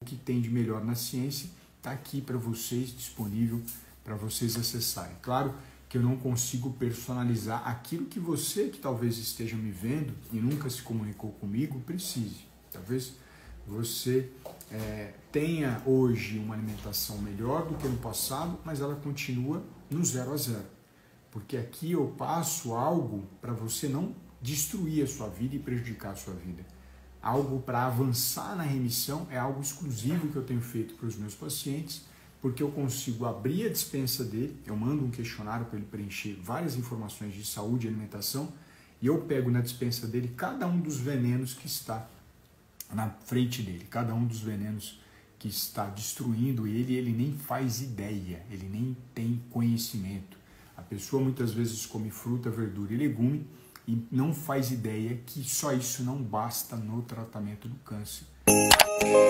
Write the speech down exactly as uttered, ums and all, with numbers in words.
que tem de melhor na ciência está aqui para vocês, disponível para vocês acessarem. Claro que eu não consigo personalizar aquilo que você que talvez esteja me vendo e nunca se comunicou comigo precise. Talvez você é, tenha hoje uma alimentação melhor do que no passado, mas ela continua no zero a zero. Porque aqui eu passo algo para você não destruir a sua vida e prejudicar a sua vida. Algo para avançar na remissão é algo exclusivo que eu tenho feito para os meus pacientes, porque eu consigo abrir a despensa dele, eu mando um questionário para ele preencher várias informações de saúde e alimentação, e eu pego na despensa dele cada um dos venenos que está na frente dele, cada um dos venenos que está destruindo ele, ele nem faz ideia, ele nem tem conhecimento. A pessoa muitas vezes come fruta, verdura e legume e não faz ideia que só isso não basta no tratamento do câncer.